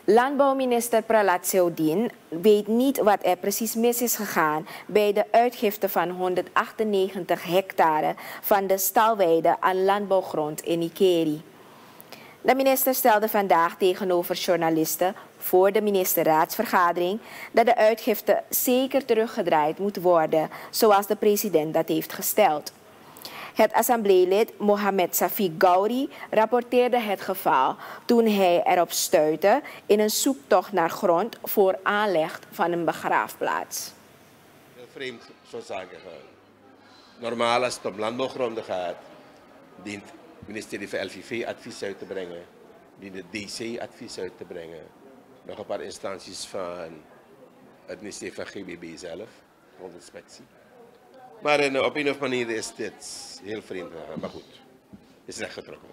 Landbouwminister Pralat Soudien weet niet wat er precies mis is gegaan bij de uitgifte van 198 hectare van de stalweide aan landbouwgrond in Ikeri. De minister stelde vandaag tegenover journalisten voor de ministerraadsvergadering dat de uitgifte zeker teruggedraaid moet worden, zoals de president dat heeft gesteld. Het assembleelid Mohamed Safi Gauri rapporteerde het geval toen hij erop stuitte in een zoektocht naar grond voor aanleg van een begraafplaats. Heel vreemd zo'n zaken gaan. Normaal als het om landbouwgronden gaat, dient het ministerie van LVV advies uit te brengen, dient de DC advies uit te brengen. Nog een paar instanties van het ministerie van GBB zelf, grondinspectie. Maar op een of andere manier is dit heel vreemd gegaan, maar goed, is rechtgetrokken.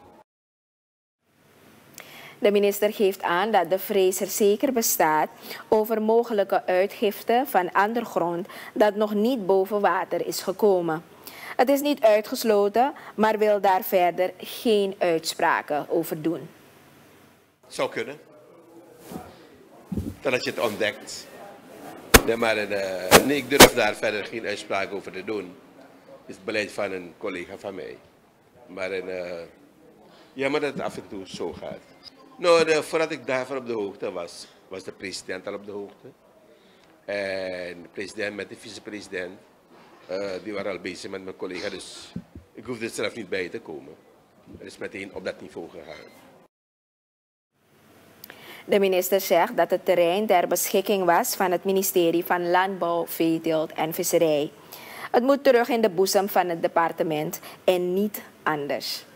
De minister geeft aan dat de vrees er zeker bestaat over mogelijke uitgifte van ander grond dat nog niet boven water is gekomen. Het is niet uitgesloten, maar wil daar verder geen uitspraken over doen. Zou kunnen. Totdat je het ontdekt. Nee, maar nee, ik durf daar verder geen uitspraak over te doen. Het is het beleid van een collega van mij. Maar jammer dat het af en toe zo gaat. Nou, voordat ik daarvan op de hoogte was, was de president al op de hoogte. En de president met de vicepresident, die waren al bezig met mijn collega. Dus ik hoefde er zelf niet bij te komen. Het is meteen op dat niveau gegaan. De minister zegt dat het terrein ter beschikking was van het ministerie van Landbouw, Veeteelt en Visserij. Het moet terug in de boezem van het departement en niet anders.